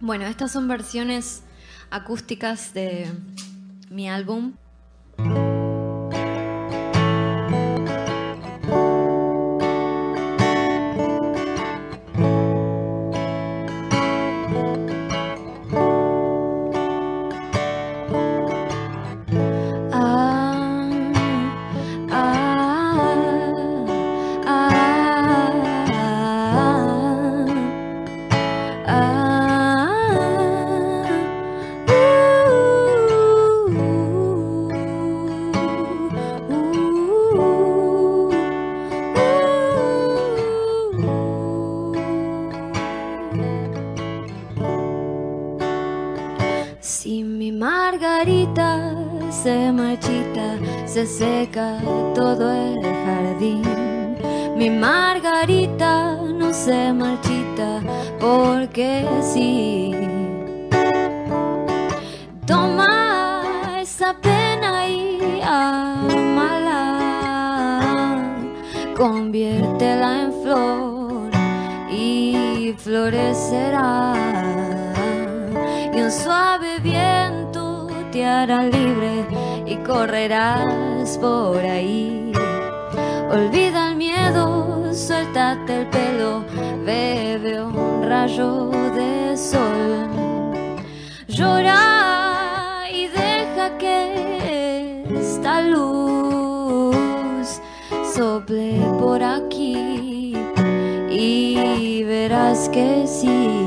Bueno, estas son versiones acústicas de mi álbum. Si mi margarita se marchita, se seca todo el jardín. Mi margarita no se marchita porque sí. Toma esa pena y ámala, conviértela en flor y florecerá. Y un suave viento te hará libre y correrás por ahí. Olvida el miedo, suéltate el pelo, bebe un rayo de sol. Llora y deja que esta luz sople por aquí y verás que sí.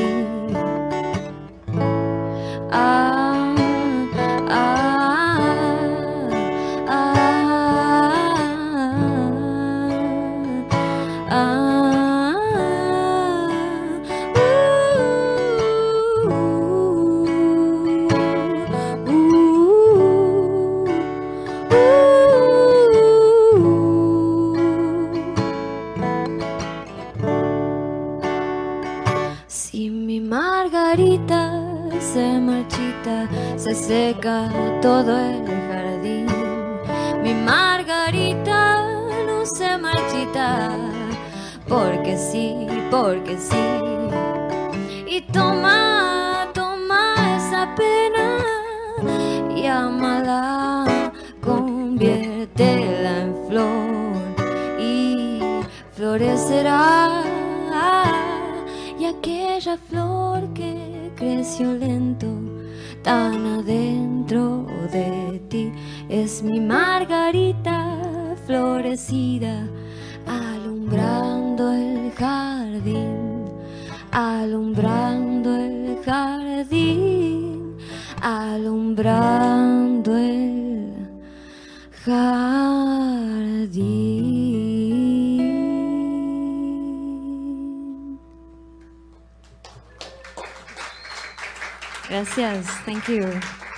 Si mi margarita se marchita, se seca todo el jardín. Mi margarita no se marchita porque sí, porque sí. Y toma, toma esa pena y ámala, conviértela en flor y florecerá. Y aquella flor que creció lento tan adentro de ti es mi margarita florecida, alumbrando el jardín, alumbrando el jardín, alumbrando el jardín. Gracias, thank you.